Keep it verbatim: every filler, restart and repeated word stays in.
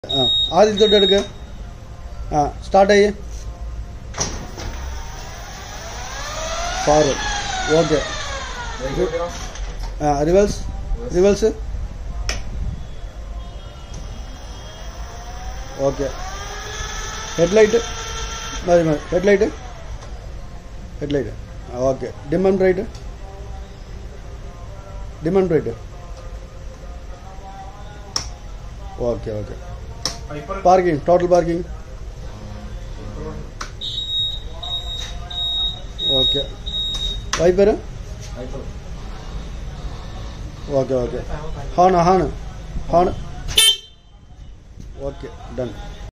ആദ്യം തൊട്ട് എടുക്ക്. ആ സ്റ്റാർട്ട് ചെയ്യ്. ഫോർവേഡ്. ഓക്കെ. ആ റിവേഴ്സ് റിവേഴ്സ്. ഓക്കെ. ഹെഡ്ലൈറ്റ് മതി മതി. Headlight headlight okay. Dim and bright dim and bright. Okay okay. Parking total parking. Okay. Wiper. Okay okay. Horn horn horn. Okay done.